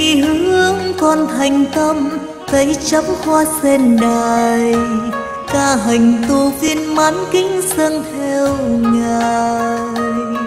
Quy hướng con thành tâm, tay chắp hoa sen đài, ca hành tu viên mãn kính dâng theo Ngài.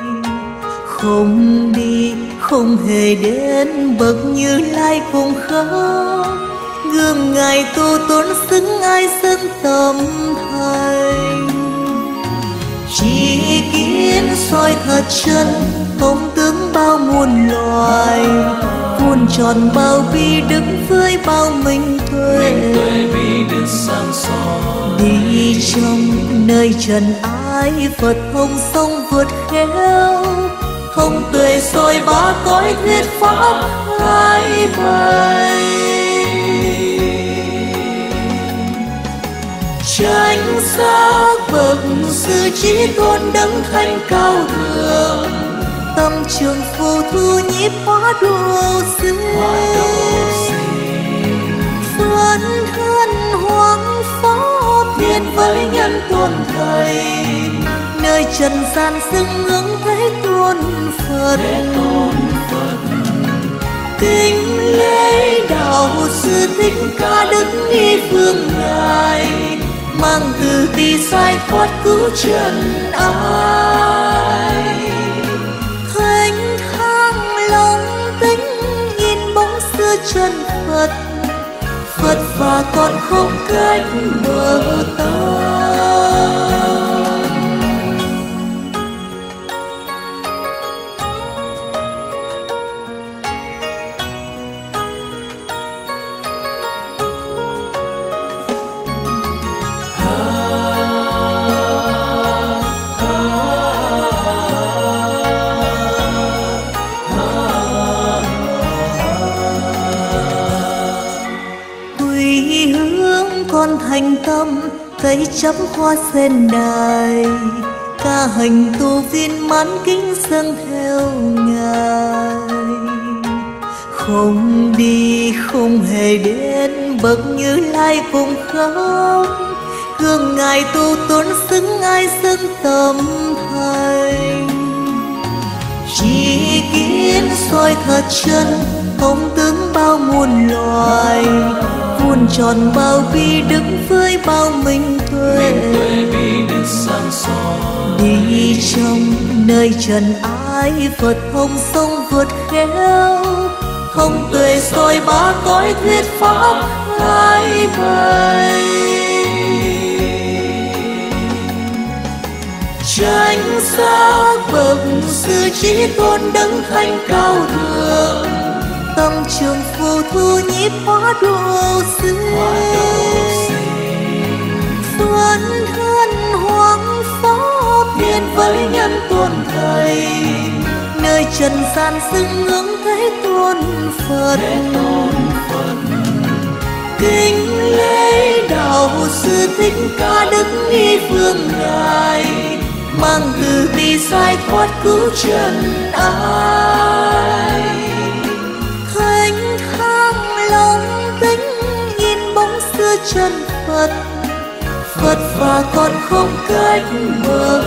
Không đi không hề đến, bậc Như Lai cùng khóc, gương Ngài tu tốn xứng ai dân tâm thành. Chỉ kiến soi thật chân, không tướng bao muôn loài, muôn tròn bao bi đức với bao minh tuệ. Đi trong nơi trần ái, Phật hồng sông vượt khéo, không tuệ soi ba cõi thuyết pháp hai bày. Chánh giác bậc sư trí tôn đấng thanh cao thượng, tâm trường phù thu nhịp hóa độ sinh. Phấn thân hoang phó thiên với nhân tôn thầy, nơi trần gian xưng ngưỡng thế tôn Phật. Kính lễ đạo sư Thích Ca Đức Ni Phương Ngài, mang từ bi sai thoát cứu trần ai. Thênh thang lòng tính nhìn bóng xưa chân Phật, Phật và còn không cách bờ tan. Con thành tâm, tay chắp hoa sen đài, ca hành tu viên mãn kính dâng theo Ngài. Không đi không hề đến, bậc Như Lai cùng khóc, gương Ngài tu tốn xứng ai dân tâm thành. Chỉ kiến soi thật chân, không tướng bao muôn loài, muôn tròn bao bi đức với bao minh tuệ. Đi trong nơi trần ái, Phật hồng sông vượt khéo, không tuệ soi ba cõi thuyết pháp hai bày. Chánh giác bậc sư trí tôn đấng thanh cao thượng, tâm trường phù thu nhịp hóa độ sinh. Phấn thân hoang phó thiên với nhân tôn thầy, nơi trần gian xưng ngưỡng thế tôn Phật. Kính lễ đạo sư Thích Ca Đức Ni Phương Ngài, mang từ bi sai thoát cứu trần ai. Thênh thang lòng tính nhìn bóng xưa chân Phật, Phật và còn không cách bờ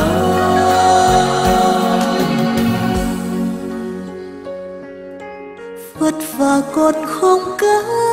tan. Phật và còn không cách